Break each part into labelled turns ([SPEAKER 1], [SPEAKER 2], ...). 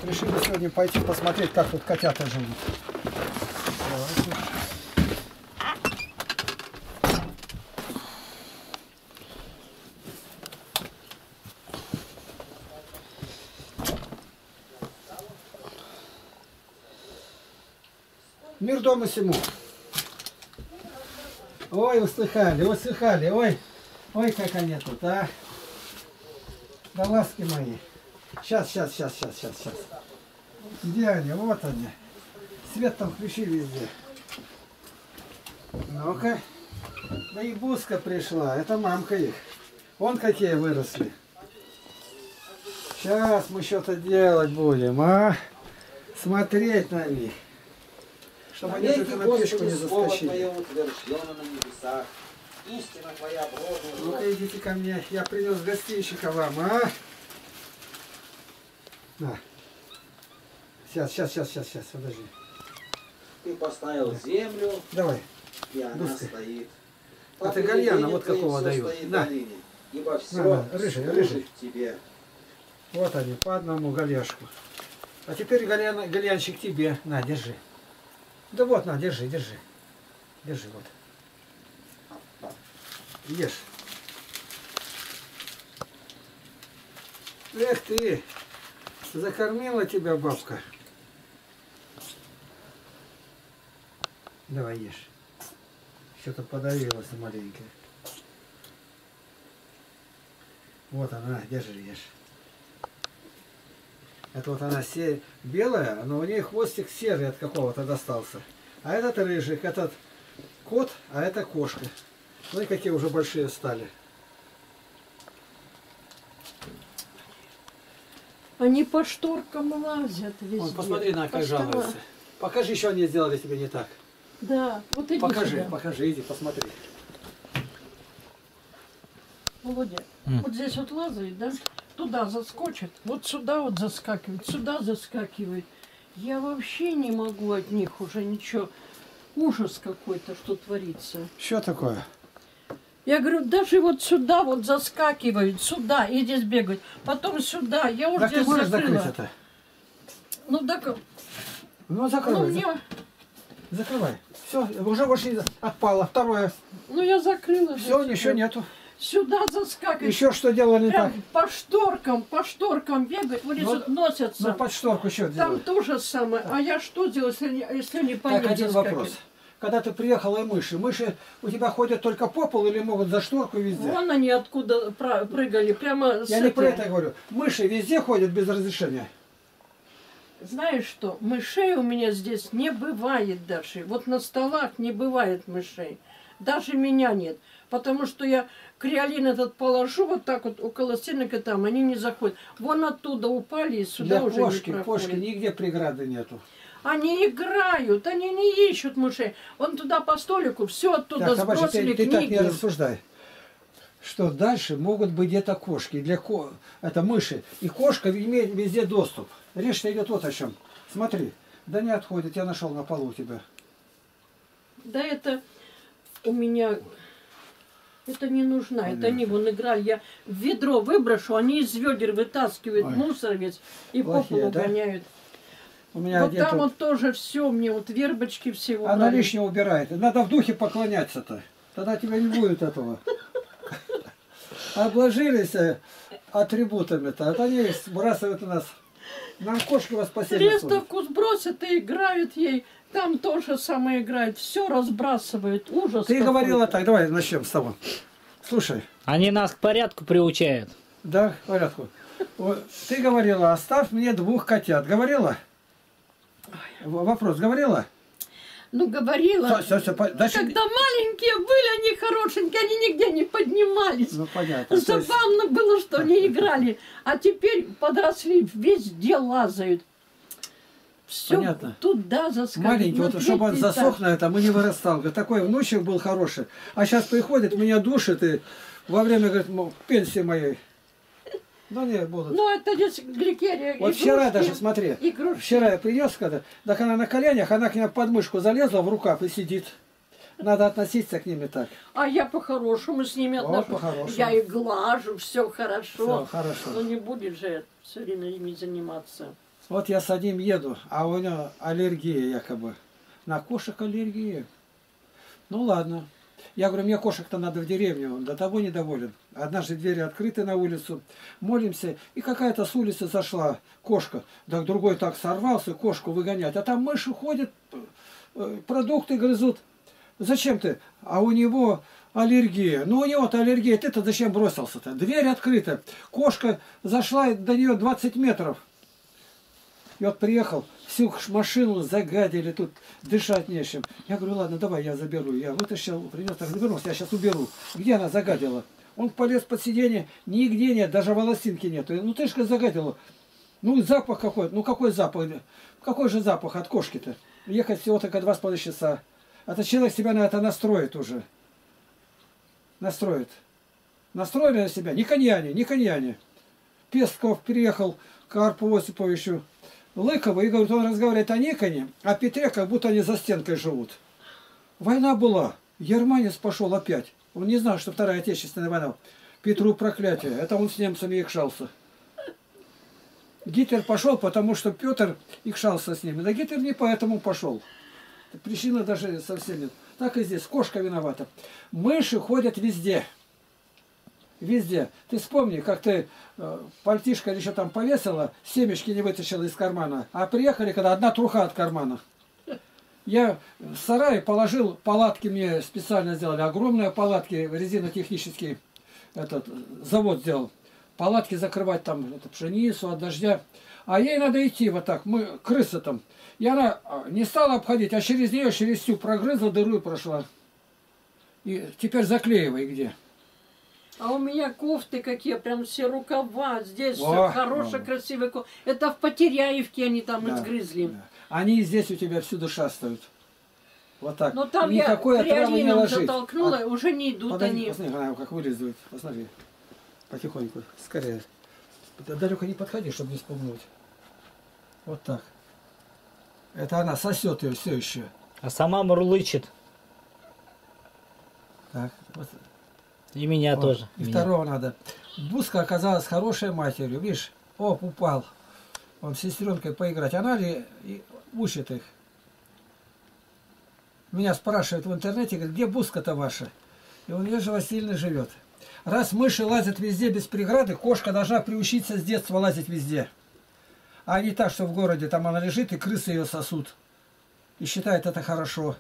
[SPEAKER 1] решили сегодня пойти посмотреть, как тут котята живут. Давайте. Мир дома сему. Ой, услыхали, ой, ой, как они тут, а. Да ласки мои. Сейчас. Где они? Вот они. Свет там включи везде. Ну-ка. Да и Буска пришла. Это мамка их. Вон какие выросли. Сейчас мы что-то делать будем, а? Смотреть на них. Чтобы они только на печку не заскочили. Ну-ка идите ко мне. Я принес гостинщика вам, а? На. Сейчас, подожди.
[SPEAKER 2] Ты поставил землю.
[SPEAKER 1] Давай.
[SPEAKER 2] И она стоит.
[SPEAKER 1] А ты гальяна вот какого дают. На.
[SPEAKER 2] Ибо все
[SPEAKER 1] рыжий.
[SPEAKER 2] тебе.
[SPEAKER 1] Вот они, по одному гальяшку. А теперь гальянчик тебе. На, держи. Да вот, на, держи. Держи, вот. Ешь. Эх ты, закормила тебя бабка. Давай ешь. Что-то подавилась маленькая. Вот она, держи, ешь. Это вот она белая, но у нее хвостик серый от какого-то достался. А этот рыжик, этот кот, а это кошка. Ну и какие уже большие стали.
[SPEAKER 3] Они по шторкам лазят везде.
[SPEAKER 1] Вон, посмотри на как жалуются. Покажи, что они сделали тебе не так.
[SPEAKER 3] Да, вот иди сюда.
[SPEAKER 1] Покажи, иди, посмотри.
[SPEAKER 3] Володя, вот здесь вот лазает, да? Туда заскочит, вот сюда вот заскакивает, сюда заскакивает. Я вообще не могу от них уже ничего. Ужас какой-то, что творится.
[SPEAKER 1] Что такое?
[SPEAKER 3] Я говорю, даже вот сюда вот заскакивают, сюда, и здесь бегают. Потом сюда, я уже
[SPEAKER 1] Так
[SPEAKER 3] здесь
[SPEAKER 1] ты можешь
[SPEAKER 3] закрыла.
[SPEAKER 1] закрыть это?
[SPEAKER 3] Ну так...
[SPEAKER 1] Ну закрывай.
[SPEAKER 3] Ну, мне...
[SPEAKER 1] Закрывай. Все, уже больше отпало. Второе.
[SPEAKER 3] Ну я закрыла.
[SPEAKER 1] Все, ничего нету.
[SPEAKER 3] Сюда заскакивают.
[SPEAKER 1] Еще что делали не так?
[SPEAKER 3] По шторкам бегают, вот здесь носятся.
[SPEAKER 1] Ну под шторку еще
[SPEAKER 3] Там
[SPEAKER 1] делали.
[SPEAKER 3] то же самое. А я что делаю, если не пойму?
[SPEAKER 1] Так, один вопрос. Когда ты приехала, и мыши у тебя ходят только по полу или могут за шторку везде?
[SPEAKER 3] Вон они откуда прыгали, прямо с
[SPEAKER 1] Я не про это говорю. Мыши везде ходят без разрешения.
[SPEAKER 3] Знаешь что, мышей у меня здесь не бывает даже. Вот на столах не бывает мышей. Даже меня нет. Потому что я креолин этот положу вот так вот около стенок, и там они не заходят. Вон оттуда упали и сюда
[SPEAKER 1] Для
[SPEAKER 3] уже
[SPEAKER 1] кошки,
[SPEAKER 3] не проходят.
[SPEAKER 1] кошки нигде преграды нету.
[SPEAKER 3] Они играют, они не ищут мышей. Вон туда по столику, все оттуда
[SPEAKER 1] Так,
[SPEAKER 3] сбросили
[SPEAKER 1] ты так не
[SPEAKER 3] книги.
[SPEAKER 1] рассуждай. Что дальше могут быть где-то кошки, это мыши. И кошка имеет везде доступ. Речь идет вот о чем. Смотри, да не отходит, я нашел на полу у тебя.
[SPEAKER 3] Да это у меня... Это не нужно, это они вон играли. Я в ведро выброшу, они из ведер вытаскивают мусор весь и по полу гоняют.
[SPEAKER 1] У меня
[SPEAKER 3] вот там вот тоже все, мне вот вербочки все убрали.
[SPEAKER 1] Она лишнее убирает. Надо в духе поклоняться-то. Тогда тебя не будет этого. Обложились атрибутами-то. Это они сбрасывают у нас. Нам кошки вас спасибо.
[SPEAKER 3] Рестовку сбросят и играют ей. Там тоже самое играют. Все разбрасывают. Ужас.
[SPEAKER 1] Ты говорила так. Давай начнем с того. Слушай.
[SPEAKER 4] Они нас к порядку приучают.
[SPEAKER 1] Да, к порядку. Ты говорила, оставь мне 2 котят. Говорила? Вопрос говорила?
[SPEAKER 3] Ну, говорила.
[SPEAKER 1] Дальше...
[SPEAKER 3] Когда маленькие были, они хорошенькие, они нигде не поднимались.
[SPEAKER 1] Ну, понятно.
[SPEAKER 3] Забавно было, что они играли. А теперь подросли, везде лазают. Все
[SPEAKER 1] понятно.
[SPEAKER 3] Туда заскакивают.
[SPEAKER 1] Маленький, вот, чтобы он засох на это, мы не вырастал. Такой внучек был хороший. А сейчас приходит, меня душит и во время, говорит, пенсии моей. Ну, не будут.
[SPEAKER 3] Ну, это здесь гликерия.
[SPEAKER 1] Вот вчера даже, смотри, вчера я принес, когда, так она на коленях, она к ней под мышку залезла в рукав и сидит. Надо относиться к ними так.
[SPEAKER 3] А я по-хорошему с ними отношусь. Я их глажу, все хорошо.
[SPEAKER 1] Все хорошо.
[SPEAKER 3] Но не будет же все время ими заниматься.
[SPEAKER 1] Вот я с одним еду, а у него аллергия якобы. На кошек аллергия. Ну ладно. Я говорю, мне кошек-то надо в деревню. Он до того недоволен. Однажды двери открыты на улицу. Молимся. И какая-то с улицы зашла кошка. Да другой так сорвался кошку выгонять. А там мыши ходят, продукты грызут. Зачем ты? А у него аллергия. Ну у него-то аллергия. Ты-то зачем бросился-то? Дверь открыта. Кошка зашла до нее 20 метров. И вот приехал, всю машину загадили, тут дышать нечем. Я говорю, ладно, давай я заберу. Я вытащил, принес, так завернулся, я сейчас уберу. Где она загадила? Он полез под сиденье, нигде нет, даже волосинки нет. Ну ты же загадила. Ну запах какой-то, ну какой запах? Какой же запах от кошки-то? Ехать всего только 2,5 часа. А то человек себя на это настроит уже. Настроит. Настроили на себя? Не коньяне, не коньяне. Песков переехал к Карпу Осиповичу Лыкову и говорит, он разговаривает о Никоне, а Петре, как будто они за стенкой живут. Война была. Германец пошел опять. Он не знал, что Вторая Отечественная война. Петру проклятие. Это он с немцами икшался. Гитлер пошел, потому что Петр икшался с ними. Да Гитлер не поэтому пошел. Причина даже совсем нет. Так и здесь. Кошка виновата. Мыши ходят везде. Везде. Ты вспомни, как ты пальтишко или что там повесила, семечки не вытащила из кармана, а приехали, когда одна труха от кармана. Я в сарае положил, палатки мне специально сделали, огромные палатки, резинотехнический этот завод сделал. Палатки закрывать там пшеницу от дождя. А ей надо идти вот так, мы крыса там. И она не стала обходить, а через нее, через всю прогрызла, дыру и прошла. И теперь заклеивай где.
[SPEAKER 3] А у меня кофты какие, прям все рукава, здесь
[SPEAKER 1] О,
[SPEAKER 3] все хорошие, красивые кофты. Это в Потеряевке они там
[SPEAKER 1] Да,
[SPEAKER 3] изгрызли.
[SPEAKER 1] да. Они и здесь у тебя всюду шастают. Вот так.
[SPEAKER 3] Но там
[SPEAKER 1] Никакой
[SPEAKER 3] я
[SPEAKER 1] отравы не
[SPEAKER 3] креолином
[SPEAKER 1] ложить.
[SPEAKER 3] затолкнула, уже не идут
[SPEAKER 1] Подожди,
[SPEAKER 3] они.
[SPEAKER 1] посмотри, она как вылизывает. Посмотри. Потихоньку. Скорее. Далеко не подходи, чтобы не спугнуть. Вот так. Это она сосет ее все еще.
[SPEAKER 4] А сама мурлычет.
[SPEAKER 1] Так. Вот.
[SPEAKER 4] И меня
[SPEAKER 1] Вот.
[SPEAKER 4] тоже.
[SPEAKER 1] И
[SPEAKER 4] Меня.
[SPEAKER 1] второго надо. Буска оказалась хорошей матерью. Видишь? Оп, упал. Он с сестренкой поиграть. Она ли учит их? Меня спрашивают в интернете, говорят, где Буска-то ваша? И он Ежа Васильевна живет. Раз мыши лазят везде без преграды, кошка должна приучиться с детства лазить везде. А не так, что в городе там она лежит, и крысы ее сосут. И считает это хорошо.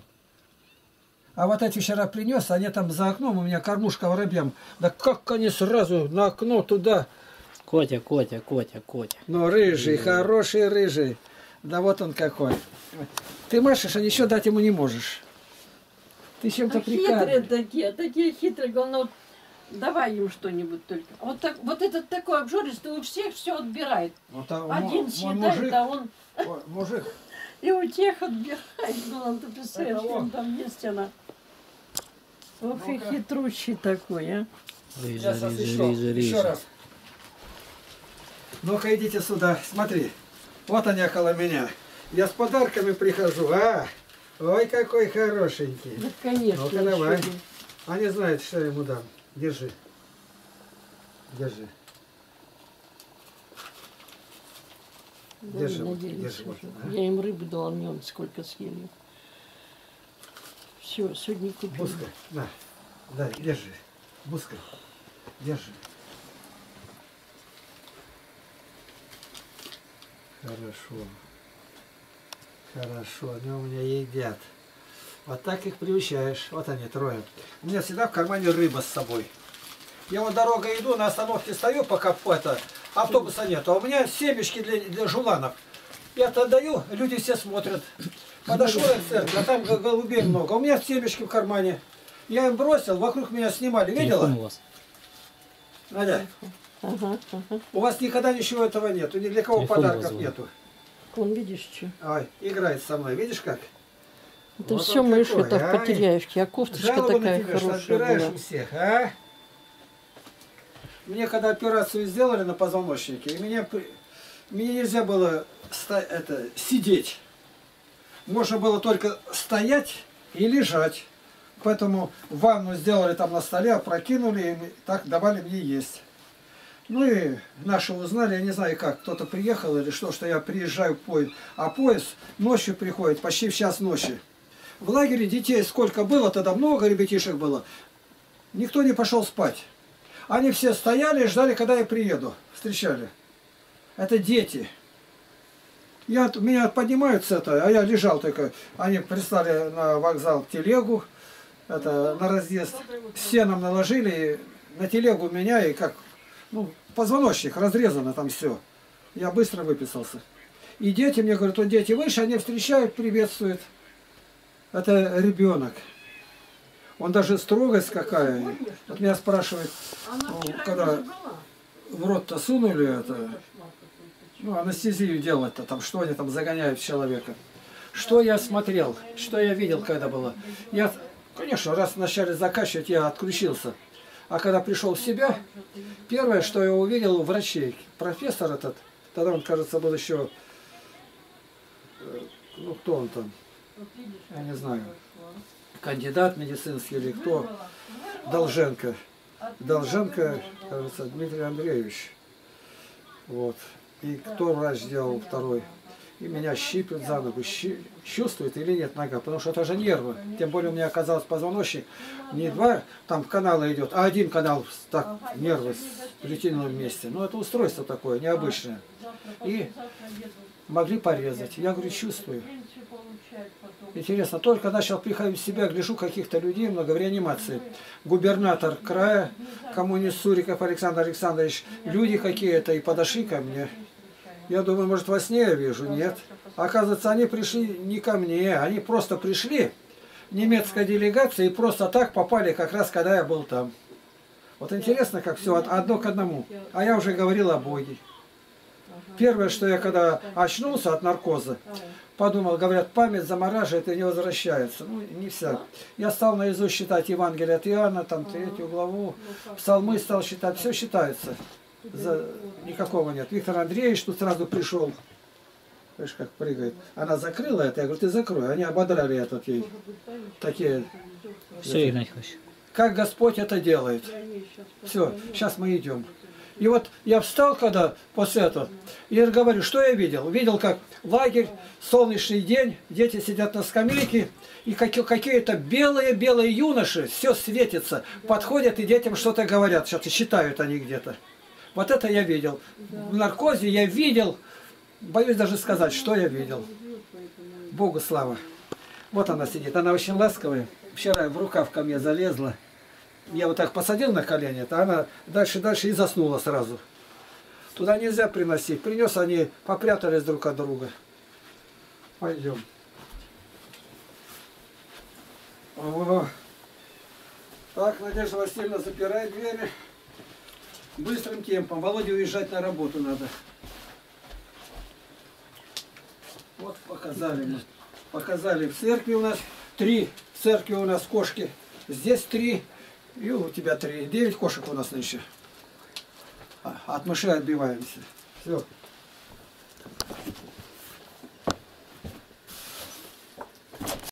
[SPEAKER 1] А вот эти вчера принес, они там за окном, у меня кормушка воробьям. Да как они сразу на окно туда.
[SPEAKER 4] Котя, Котя, Котя, Котя.
[SPEAKER 1] Ну, рыжий, хороший рыжий. Да вот он какой. Ты машешь, а ничего дать ему не можешь. Ты чем-то
[SPEAKER 3] Хитрые
[SPEAKER 1] прикалываешь.
[SPEAKER 3] такие хитрые. Главное, вот давай им что-нибудь только. Вот, так, вот этот такой обжористый у всех все отбирает.
[SPEAKER 1] Вот, а,
[SPEAKER 3] Один
[SPEAKER 1] мой
[SPEAKER 3] съедает,
[SPEAKER 1] мужик,
[SPEAKER 3] а он
[SPEAKER 1] мужик,
[SPEAKER 3] и у тех отбирает. Ну, ты представляешь,
[SPEAKER 1] Это он.
[SPEAKER 3] он там есть она. Ох и
[SPEAKER 1] Ну-ка.
[SPEAKER 3] хитрущий такой, а.
[SPEAKER 1] сейчас еще раз. Ну-ка идите сюда, смотри. Вот они около меня. Я с подарками прихожу, а? Ой, какой хорошенький.
[SPEAKER 3] Да, конечно.
[SPEAKER 1] Ну-ка давай.
[SPEAKER 3] еще бы.
[SPEAKER 1] Они знают, что я ему дам. Держи. Держи.
[SPEAKER 3] Да,
[SPEAKER 1] Держи,
[SPEAKER 3] не
[SPEAKER 1] вот,
[SPEAKER 3] надеюсь
[SPEAKER 1] держи, вот,
[SPEAKER 3] уже.
[SPEAKER 1] а.
[SPEAKER 3] Я им рыбу дала, мне он сколько съели. Все, сегодня купил.
[SPEAKER 1] Буска, на. Да, держи. Буска. Держи. Хорошо. Хорошо, они у меня едят. Вот так их приучаешь. Вот они, трое. У меня всегда в кармане рыба с собой. Я вот дорогой иду, на остановке стою, пока автобуса нет. А у меня семечки для жуланов. Я это отдаю, люди все смотрят. Подошел я к церкви, а там голубей много. У меня семечки в кармане. Я им бросил, вокруг меня снимали. Видела?
[SPEAKER 4] Телефон у вас.
[SPEAKER 1] Надя,
[SPEAKER 3] Ага, ага.
[SPEAKER 1] у вас никогда ничего этого нету. Ни для кого
[SPEAKER 4] Телефон
[SPEAKER 1] подарков
[SPEAKER 4] вызвал.
[SPEAKER 1] нету.
[SPEAKER 3] Он, видишь, что?
[SPEAKER 1] Ой, играет со мной. Видишь как?
[SPEAKER 3] Это
[SPEAKER 1] Вот
[SPEAKER 3] все
[SPEAKER 1] он
[SPEAKER 3] мыши
[SPEAKER 1] такой,
[SPEAKER 3] так
[SPEAKER 1] ай.
[SPEAKER 3] потеряешь. А кофточка
[SPEAKER 1] Жалобы на
[SPEAKER 3] такая
[SPEAKER 1] тебя, что
[SPEAKER 3] хорошая
[SPEAKER 1] отбираешь
[SPEAKER 3] была.
[SPEAKER 1] у всех, а? Мне когда операцию сделали на позвоночнике, и мне нельзя было сидеть. Можно было только стоять и лежать. Поэтому ванну сделали там на столе, опрокинули, и так давали мне есть. Ну и наши узнали, я не знаю как, кто-то приехал или что я приезжаю в поезд. А поезд ночью приходит, почти в час ночи. В лагере детей сколько было, тогда много ребятишек было. Никто не пошел спать. Они все стояли и ждали, когда я приеду. Встречали. Это дети. Меня поднимают с этого, а я лежал только. Они прислали на вокзал телегу, это на разъезд. С сеном наложили, на телегу меня и как, ну, позвоночник разрезано там все. Я быстро выписался. И дети мне говорят, вот дети выше, они встречают, приветствуют. Это ребенок. Он даже строгость какая. Вот меня спрашивают, ну, когда в рот-то сунули это, ну, анестезию делать-то, там, что они там загоняют человека. Что я смотрел, что я видел, когда было. Я, конечно, раз начали закачивать, я отключился. А когда пришел в себя, первое, что я увидел, врачей. Профессор этот, тогда он, кажется, был еще, ну, кто он там, я не знаю, кандидат медицинский или кто, Долженко. Долженко, кажется, Дмитрий Андреевич. Вот. И кто врач сделал второй? И меня щипят за ногу. Чувствует или нет нога? Потому что это же нервы. Тем более у меня оказалось позвоночник. Не два там канала идет, а один канал, так, нервы в ретиновом месте. Ну это устройство такое, необычное. И могли порезать. Я говорю, чувствую. Интересно, только начал приходить в себя, гляжу каких-то людей много в реанимации. Губернатор края, коммунист Суриков Александр Александрович, люди какие-то и подошли ко мне. Я думаю, может, во сне я вижу, нет. Оказывается, они пришли не ко мне, они просто пришли, немецкая делегация, и просто так попали, как раз когда я был там. Вот интересно, как все одно к одному. А я уже говорил о Боге. Первое, что я когда очнулся от наркоза, подумал, говорят, память замораживает и не возвращается. Ну, не вся. Я стал наизусть читать Евангелие от Иоанна, там, 3 главу, псалмы стал читать, все считается. Никакого нет. Виктор Андреевич тут сразу пришел. Видишь, как прыгает. Она закрыла это, я говорю, ты закрой. Они ободрали этот ей. Такие.
[SPEAKER 4] Все, Игнатий Ильич.
[SPEAKER 1] Как Господь это делает. Все, сейчас мы идем. И вот я встал, когда после этого, и говорю, что я видел? Видел, как лагерь, солнечный день, дети сидят на скамейке, и какие-то белые юноши, все светится, подходят и детям что-то говорят, что-то читают они где-то. Вот это я видел. В наркозе я видел, боюсь даже сказать, что я видел. Богу слава. Вот она сидит, она очень ласковая. Вчера в рукав ко мне залезла. Я вот так посадил на колени, а она дальше и заснула сразу. Туда нельзя приносить. Принес, они попрятались друг от друга. Пойдем. О. Так, Надежда Васильевна, запирай двери. Быстрым темпом. Володе уезжать на работу надо. Вот показали мы. Показали в церкви у нас 3. В церкви у нас кошки. Здесь 3. И у тебя 3. 9 кошек у нас нынче. От мышей отбиваемся. Все.